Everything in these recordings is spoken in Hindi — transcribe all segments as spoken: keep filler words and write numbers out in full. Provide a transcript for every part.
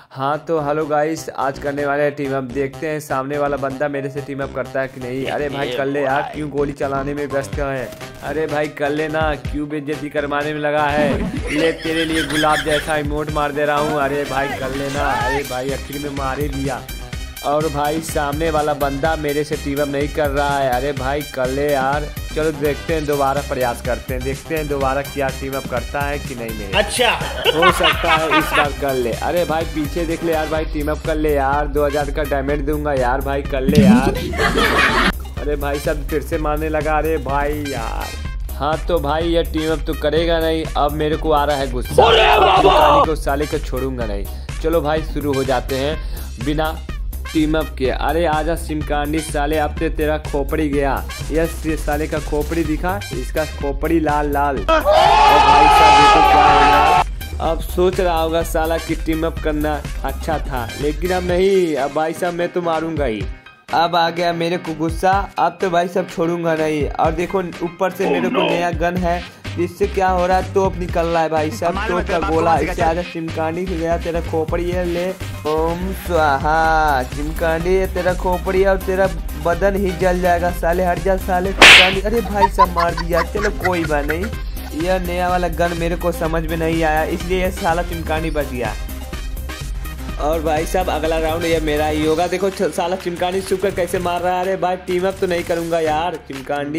हाँ तो हेलो गाइस, आज करने वाले हैं टीम अप। देखते हैं सामने वाला बंदा मेरे से टीम अप करता है कि नहीं। अरे भाई कर ले यार, क्यों गोली चलाने में व्यस्त है। अरे भाई कर ले ना, क्यों बेइज्जती करवाने में लगा है। ले तेरे लिए गुलाब जैसा इमोट मार दे रहा हूँ। अरे भाई कर लेना। अरे भाई आखिर में मारे दिया। और भाई सामने वाला बंदा मेरे से टीम अप नहीं कर रहा है। अरे भाई कर ले यार। चलो देखते हैं, दोबारा प्रयास करते हैं, देखते हैं दोबारा क्या टीम अप करता है कि नहीं मेरे। अच्छा हो सकता है इस बार कर ले। अरे भाई पीछे देख ले यार, भाई टीम अप कर ले यार। दो हजार का डैमेज दूंगा यार, भाई कर ले यार। अरे भाई सब फिर से मारने लगा। अरे भाई यार, हाँ तो भाई ये टीम अप तो करेगा नहीं। अब मेरे को आ रहा है गुस्सा, को साले को छोड़ूंगा नहीं। चलो भाई शुरू हो जाते हैं बिना टीम अप के। अरे आजा सिमकांडी साले, अब ते तेरा खोपड़ी गया। यस साले का खोपड़ी दिखा, इसका खोपड़ी लाल लाल। और भाई साहब ये तो क्या हो गया। अब सोच रहा होगा साला कि टीम अप करना अच्छा था, लेकिन अब नहीं। अब भाई साहब मैं तो मारूंगा ही। अब आ गया मेरे को गुस्सा, अब तो भाई सब छोड़ूंगा नहीं। और देखो ऊपर से मेरे को नया गन है, इससे क्या हो रहा है, तोप निकल रहा है भाई सब। तोप का गोला इससे आजा चिमकांडी से गया। तेरा खोपड़ी है, ले ओम स्वाहा। चिमकांडी तेरा खोपड़ी और तेरा बदन ही जल जाएगा साले। हट जा साले चिमकांडी। अरे भाई सब मार दिया। चलो कोई बात नहीं, यह नया वाला गन मेरे को समझ में नहीं आया, इसलिए यह साला चिमकांडी बच गया। और भाई साहब अगला राउंड ये मेरा ही होगा। देखो साला चिमकांडी सुकर कैसे मार रहा है। अरे भाई टीम अप तो नहीं करूंगा यार। चिमकांडी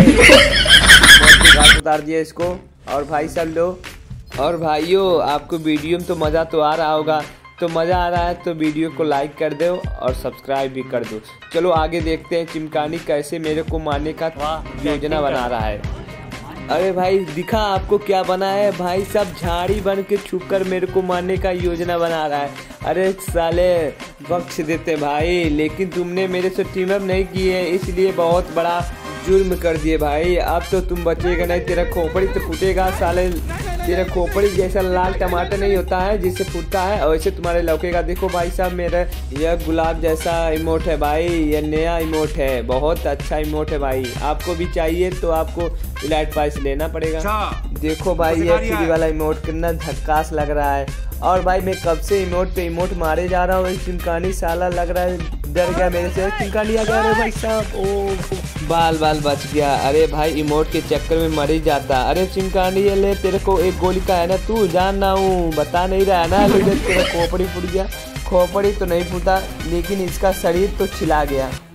उतार दिया इसको। और भाई सब लो। और भाइयों आपको वीडियो में तो मज़ा तो आ रहा होगा, तो मज़ा आ रहा है तो वीडियो को लाइक कर दो और सब्सक्राइब भी कर दो। चलो आगे देखते हैं चिमकांडी कैसे मेरे को मारने का योजना बना रहा है। अरे भाई दिखा आपको क्या बना है। भाई सब झाड़ी बन के छुप कर मेरे को मारने का योजना बना रहा है। अरे साले बख्श देते भाई, लेकिन तुमने मेरे से टीम अप नहीं की है, इसलिए बहुत बड़ा जुर्म कर दिए भाई। अब तो तुम बचेगा नहीं, तेरा खोपड़ी तो फूटेगा साले। तेरा खोपड़ी जैसा लाल टमाटर नहीं होता है जिससे फूटता है, और वैसे तुम्हारे लौकेगा। देखो भाई साहब मेरा यह गुलाब जैसा इमोट है भाई, यह नया इमोट है, बहुत अच्छा इमोट है भाई। आपको भी चाहिए तो आपको इलाइट पाइस लेना पड़ेगा। देखो भाई ये फ्री वाला इमोट कितना झक्कास लग रहा है। और भाई मैं कब से इमोट पे इमोट मारे जा रहा हूँ। चिमकांडी साला लग रहा है डर गया मेरे से। चिमकांडी आ गया भाई साहब, ओ बाल बाल बच गया। अरे भाई इमोट के चक्कर में मर ही जाता। अरे चिमकांडी ये ले, तेरे को एक गोली का है ना, तू जान ना हूँ बता नहीं रहा है ना। लेकिन तेरा खोपड़ी फूट गया। खोपड़ी तो नहीं फूटा, लेकिन इसका शरीर तो छिला गया।